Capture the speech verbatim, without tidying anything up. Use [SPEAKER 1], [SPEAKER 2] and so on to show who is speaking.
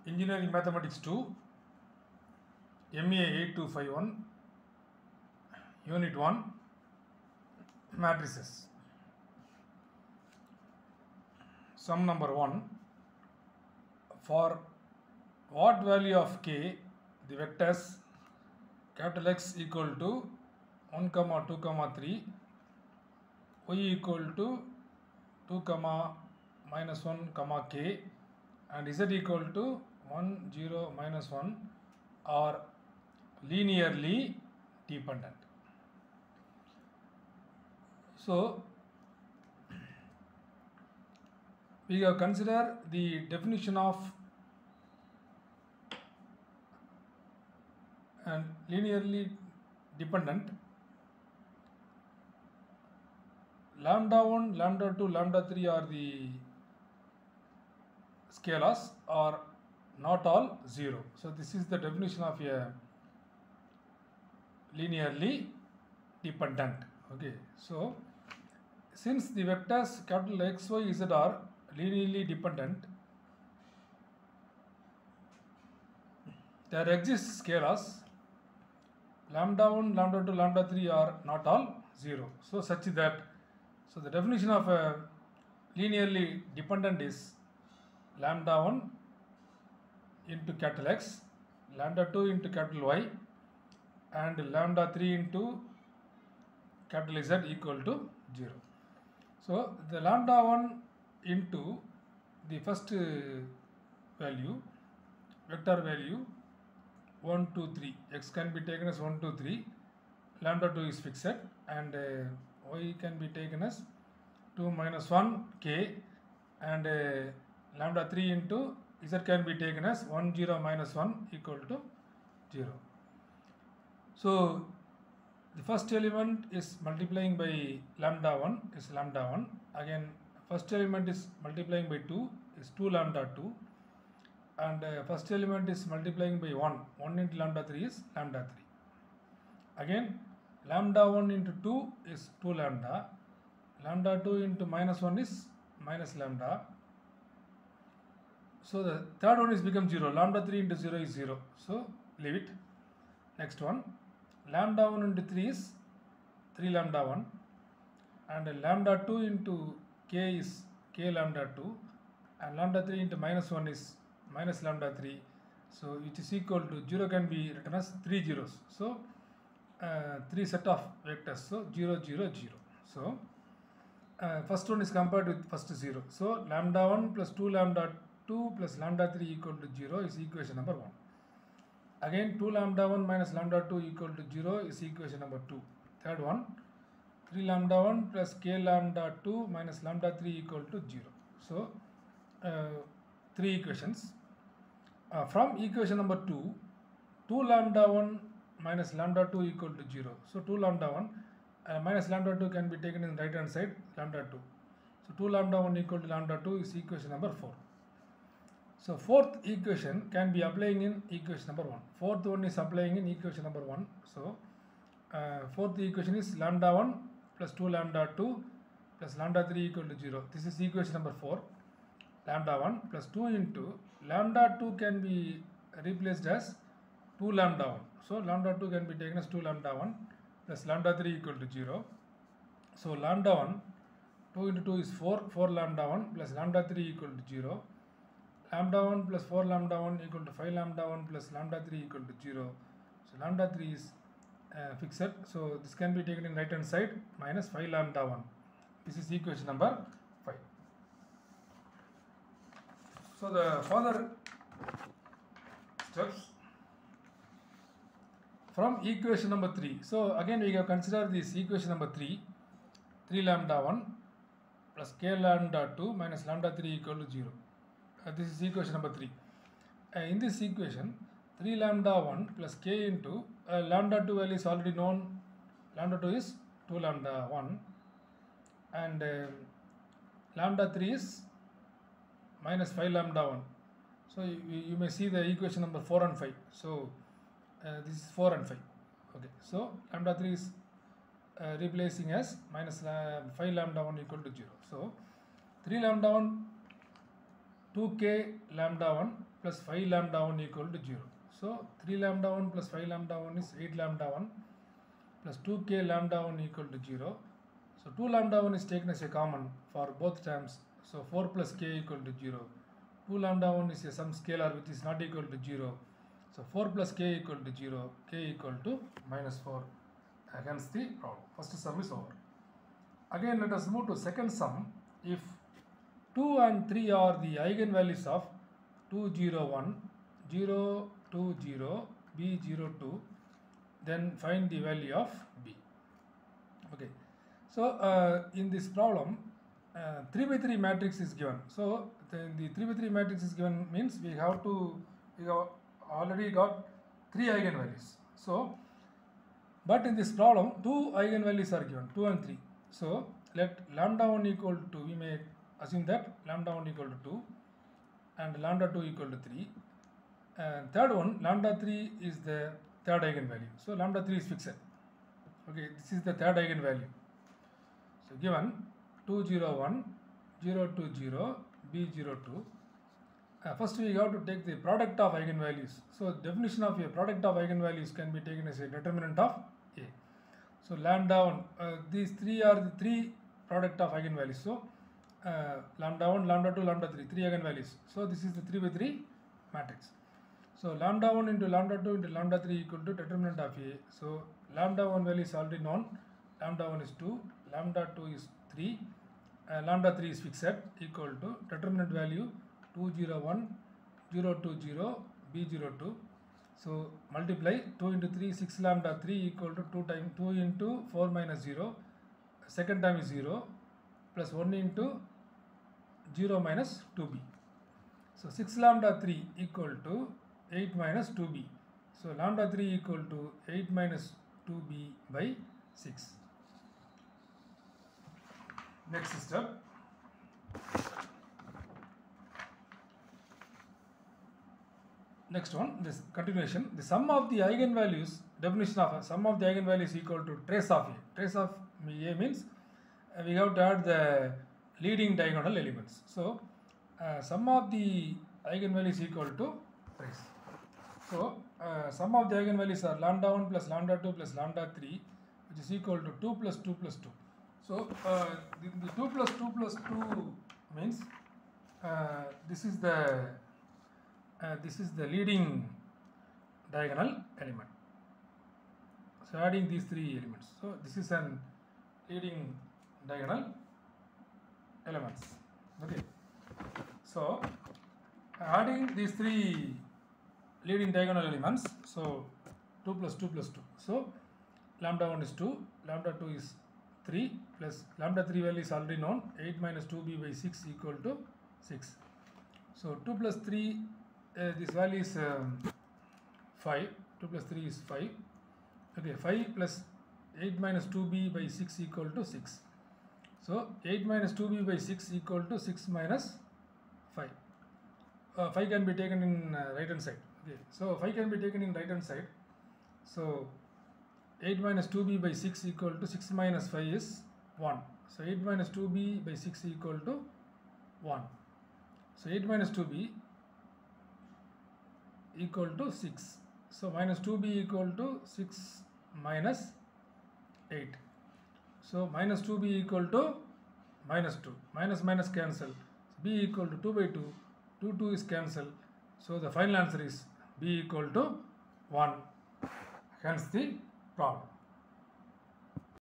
[SPEAKER 1] Engineering Mathematics two, M A eight two five one, Unit one, Matrices. Sum number one. For what value of k the vectors capital X equal to one comma two comma three, y equal to two comma minus one comma k, and z equal to one zero minus one are linearly dependent. So we have considered the definition of and linearly dependent. Lambda one, lambda two, lambda three are the scalars, are not all zero. So this is the definition of a linearly dependent. Okay, so since the vectors capital X, Y, Z are linearly dependent, there exists scalars lambda one, lambda two, lambda three are not all zero. So such that, so the definition of a linearly dependent is lambda one into capital X, lambda two into capital Y, and lambda three into capital Z equal to zero. So the lambda one into the first uh, value, vector value one, two, three, X can be taken as one, two, three, lambda two is fixed, and uh, Y can be taken as two minus one k, and uh, lambda three into Z can be taken as one, zero minus one equal to zero. So the first element is multiplying by lambda one is lambda one. Again, first element is multiplying by two is two lambda two, and uh, first element is multiplying by one, one into lambda three is lambda three. Again, lambda one into two is two lambda, lambda two into minus one is minus lambda. So the third one is become zero, lambda three into zero is zero, so leave it. Next one, lambda one into three is three lambda one, and lambda two into k is k lambda two, and lambda three into minus one is minus lambda three, so it is equal to zero can be written as three zeros. So uh, three set of vectors, so zero, zero, zero. So uh, first one is compared with first zero, so lambda one plus two lambda two plus lambda three equal to zero is equation number one. Again, two lambda one minus lambda two equal to zero is equation number two. Third one, three lambda one plus k lambda two minus lambda three equal to zero. So uh, three equations. Uh, from equation number two, two lambda one minus lambda two equal to zero. So two lambda one uh, minus lambda two can be taken in right hand side, lambda two. So two lambda one equal to lambda two is equation number four. So fourth equation can be applying in equation number one. Fourth one is applying in equation number one. So uh, fourth equation is lambda one plus two lambda two plus lambda three equal to zero. This is equation number four. Lambda one plus two into lambda two can be replaced as two lambda one. So lambda two can be taken as two lambda one plus lambda three equal to zero. So lambda one, two into two is four, four lambda one plus lambda three equal to zero. Lambda one plus four lambda one equal to five lambda one plus lambda three equal to zero. So lambda three is uh, fixed. So this can be taken in right hand side, minus five lambda one. This is equation number five. So the further steps from equation number three. So again we have considered this equation number three, three lambda one plus k lambda two minus lambda three equal to zero. Uh, this is equation number three. Uh, in this equation, three lambda one plus k into uh, lambda two value is already known. Lambda two is two lambda one, and uh, lambda three is minus five lambda one. So you, you may see the equation number four and five. So uh, this is four and five. Okay. So lambda three is uh, replacing as minus uh, five lambda one equal to zero. So three lambda one, two k lambda one plus five lambda one equal to zero. So three lambda one plus five lambda one is eight lambda one plus two k lambda one equal to zero. So two lambda one is taken as a common for both terms. So four plus k equal to zero. two lambda one is a some scalar which is not equal to zero. So four plus k equal to zero, k equal to minus four. Hence the problem. First sum is over. Again let us move to second sum. If two and three are the eigenvalues of two, zero, one, zero, two, zero, b, zero, two, then find the value of b. Okay. So uh, in this problem, uh, three by three matrix is given. So the, the three by three matrix is given means we have to, we have already got three eigenvalues. So, but in this problem, two eigenvalues are given, two and three. So let lambda one equal to, we may assume that lambda one equal to two and lambda two equal to three. And third one, lambda three is the third eigenvalue. So lambda three is fixed. Okay, this is the third eigenvalue. So given two, zero, one, zero, two, zero, b, zero, two. Uh, first we have to take the product of eigenvalues. So definition of a product of eigenvalues can be taken as a determinant of A. So lambda one, uh, these three are the three product of eigenvalues. So uh, lambda one, lambda two, lambda three, three eigenvalues. So this is the three by three matrix. So lambda one into lambda two into lambda three equal to determinant of A. So lambda one value is already known. Lambda one is two, lambda two is three, uh, lambda three is fixed equal to determinant value two, zero, one, zero, two, zero, b, zero, two. So multiply two into three, six lambda three equal to two times two into four minus zero. Second time is zero plus one into zero minus two b. So six lambda three equal to eight minus two b. So lambda three equal to eight minus two b by six. Next step. Next one, this continuation. The sum of the eigenvalues, definition of a sum of the eigenvalues equal to trace of A. Trace of A means uh, we have to add the leading diagonal elements. So uh, sum of the eigenvalues equal to trace. So uh, sum of the eigenvalues are lambda one plus lambda two plus lambda three, which is equal to two plus two plus two. So uh, the, the two plus two plus two means uh, this is the uh, this is the leading diagonal element. So adding these three elements. So this is an leading diagonal elements. Okay. So adding these three leading diagonal elements. So two plus two plus two. So lambda one is two, lambda two is three plus lambda three value is already known, eight minus two b by six equal to six. So two plus three, uh, this value is um, five, two plus three is five. Okay, five plus eight minus two b by six equal to six. So eight minus two b by six equal to six minus five. Uh, five can be taken in uh, right hand side. Okay, so five can be taken in right hand side. So eight minus two b by six equal to six minus five is one. So eight minus two b by six equal to one. So eight minus two b equal to six. So minus two b equal to six minus eight. So minus two b equal to minus two. Minus minus cancel. B equal to two by two. two, two is cancelled. So the final answer is B equal to one. Hence the problem.